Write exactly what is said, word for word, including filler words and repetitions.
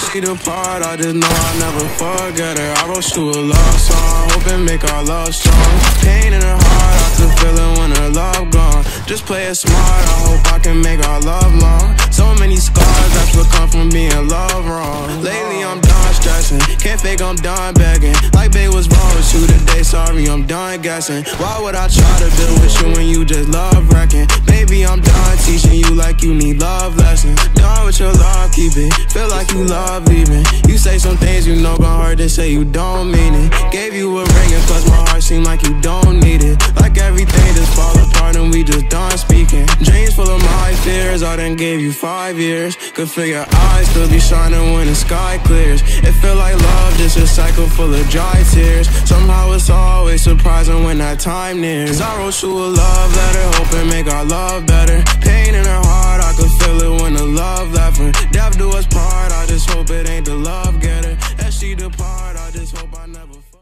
she depart, I just know I'll never forget her. I wrote you a love song, hoping make our love strong. Pain in her heart, I can feel it when her love gone. Just play it smart, I hope I can make our love long. So many scars, that's what come from being loved wrong. Lately I'm done stressing, can't fake I'm done begging. Like babe was wrong with you today, sorry I'm done guessing. Why would I try to deal with you when you just love wrecking? Baby I'm done teaching you like you need love lessons. Done with your love, keep it, feel like you love leaving. You say some things you know gon' hurt, they say you don't mean it. Gave you a ring and plus my heart seem like you don't need it. Like everything just fall apart and we just done speaking. Dreams full of my fears, I done gave you five years. Could feel your eyes still be shining when the sky clears. It feel like love, just a cycle full of dry tears. Somehow it's always surprising when that time nears. Cause I wrote you a love letter, hoping make our love better. Pain in her heart, I could feel it when the love left her. Death do us part, I just hope it ain't the love getter. As she depart